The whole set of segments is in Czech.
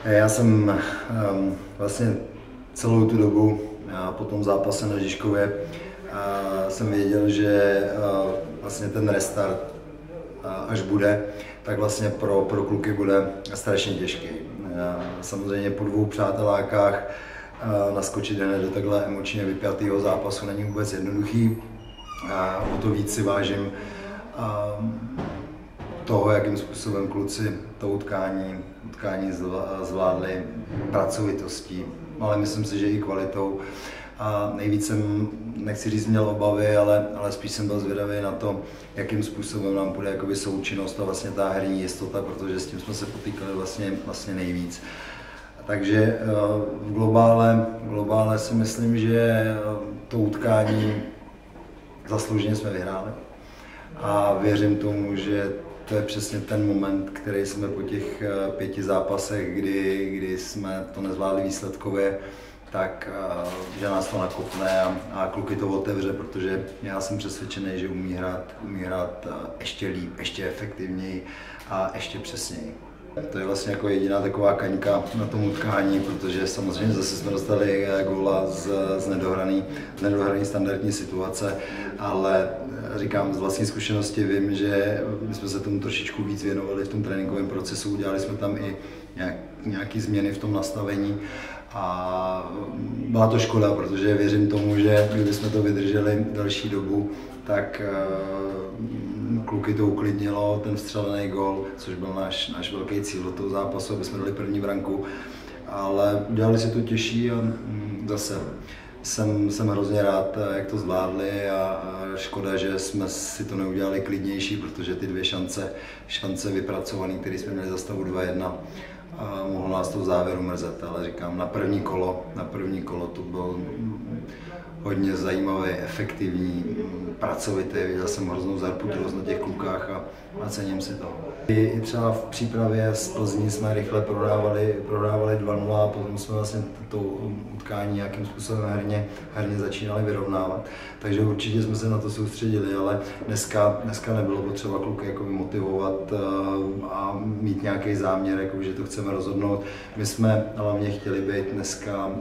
Já jsem vlastně celou tu dobu po tom zápase na Žižkově jsem věděl, že vlastně ten restart, až bude, tak vlastně pro kluky bude strašně těžký. Samozřejmě po dvou přátelákách naskočit hned do takhle emočně vypjatého zápasu není vůbec jednoduchý. O to víc si vážím toho, jakým způsobem kluci to utkání zvládli pracovitostí, ale myslím si, že i kvalitou. A nejvíc jsem, nechci říct, měl obavy, ale spíš jsem byl zvědavý na to, jakým způsobem nám půjde jakoby součinnost a vlastně ta herní jistota, protože s tím jsme se potýkali vlastně nejvíc. Takže v globále si myslím, že to utkání zaslouženě jsme vyhráli. A věřím tomu, že to je přesně ten moment, který jsme po těch 5 zápasech, kdy jsme to nezvládli výsledkově, tak že nás to nakopne a kluky to otevře, protože já jsem přesvědčený, že umí hrát ještě líp, ještě efektivněji a ještě přesněji. To je vlastně jako jediná taková kaňka na tom utkání, protože samozřejmě zase jsme dostali góla z nedohraný standardní situace, ale říkám, z vlastní zkušenosti vím, že my jsme se tomu trošičku víc věnovali v tom tréninkovém procesu, udělali jsme tam i nějaké změny v tom nastavení a byla to škoda, protože věřím tomu, že kdybychom to vydrželi další dobu, tak kluky to uklidnilo, ten vstřelený gól, což byl náš velký cíl do toho zápasu, aby jsme dali první branku, ale udělali si to těžší a zase jsem hrozně rád, jak to zvládli a škoda, že jsme si to neudělali klidnější, protože ty 2 šance vypracované, které jsme měli za stavu 2-1, mohlo nás to v závěru mrzet, ale říkám, na první kolo to byl hodně zajímavý, efektivní, pracovitý, viděl jsem hroznou zarputilost na těch klukách a cením si to. I třeba v přípravě z Plzní jsme rychle prodávali 2-0 a potom jsme vlastně to utkání nějakým způsobem herně začínali vyrovnávat. Takže určitě jsme se na to soustředili, ale dneska nebylo potřeba kluky jako motivovat a mít nějaký záměr, jako, že to chceme rozhodnout. My jsme hlavně chtěli být dneska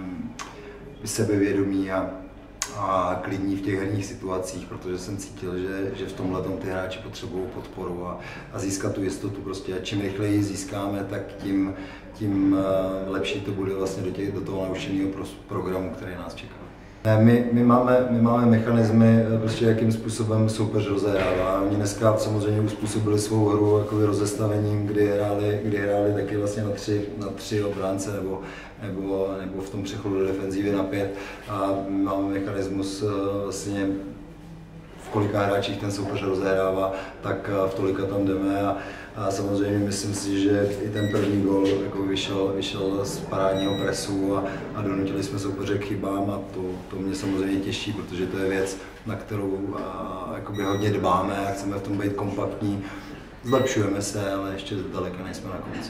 sebevědomí a klidní v těch herních situacích, protože jsem cítil, že v tomhle ty hráči potřebují podporu a získat tu jistotu. Prostě čím rychleji ji získáme, tak tím lepší to bude vlastně do toho naučeného programu, který nás čeká. My máme mechanismy, prostě jakým způsobem soupeř rozehrává. Oni dneska samozřejmě uspůsobili svou hru jako rozestavením, kdy hráli taky vlastně na tři obránce nebo v tom přechodu do defenzívy na 5. A máme mechanismus vlastně v kolika hráčích ten soupeř rozehrává, tak v tolika tam jdeme a samozřejmě myslím si, že i ten první gól jako vyšel z parádního presu a donutili jsme soupeře k chybám a to mě samozřejmě těší, protože to je věc, na kterou hodně dbáme a chceme v tom být kompaktní. Zlepšujeme se, ale ještě daleka nejsme na konci.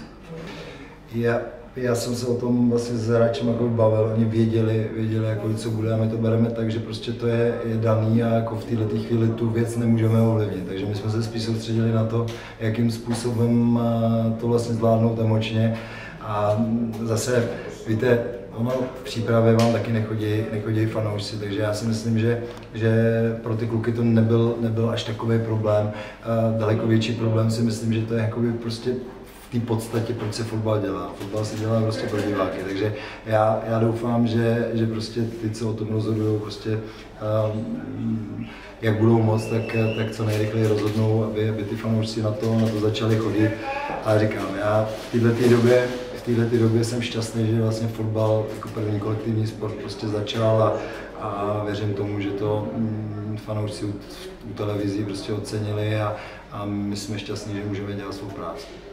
Já jsem se o tom vlastně s hráčem bavil, oni věděli co bude a my to bereme tak, že prostě to je daný a jako v této chvíli tu věc nemůžeme ovlivnit. Takže my jsme se spíš soustředili na to, jakým způsobem to vlastně zvládnout emočně. A zase, víte, ono v přípravě vám taky nechodí fanoušci, takže já si myslím, že pro ty kluky to nebyl až takový problém. Daleko větší problém si myslím, že to je prostě v té podstatě, proč se fotbal dělá. Fotbal se dělá prostě pro diváky, takže já doufám, že prostě ty, co o tom rozhodují, prostě jak budou moct, tak co nejrychleji rozhodnou, aby ty fanoušci na to začali chodit. A říkám, já v této době jsem šťastný, že vlastně fotbal jako první kolektivní sport prostě začal a věřím tomu, že to fanoušci u televizí prostě ocenili a my jsme šťastní, že můžeme dělat svou práci.